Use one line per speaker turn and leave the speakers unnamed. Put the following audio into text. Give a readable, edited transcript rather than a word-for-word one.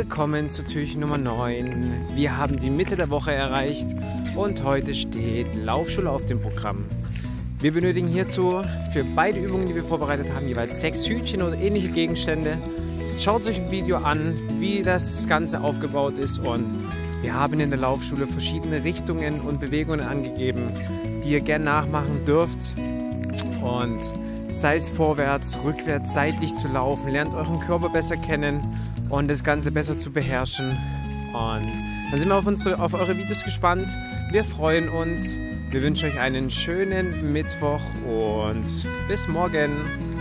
Willkommen zu Türchen Nummer 9. Wir haben die Mitte der Woche erreicht und heute steht Laufschule auf dem Programm. Wir benötigen hierzu für beide Übungen, die wir vorbereitet haben, jeweils 6 Hütchen oder ähnliche Gegenstände. Schaut euch ein Video an, wie das Ganze aufgebaut ist, und wir haben in der Laufschule verschiedene Richtungen und Bewegungen angegeben, die ihr gerne nachmachen dürft. Und sei es vorwärts, rückwärts, seitlich zu laufen, lernt euren Körper besser kennen und das Ganze besser zu beherrschen. Und dann sind wir auf eure Videos gespannt. Wir freuen uns. Wir wünschen euch einen schönen Mittwoch und bis morgen.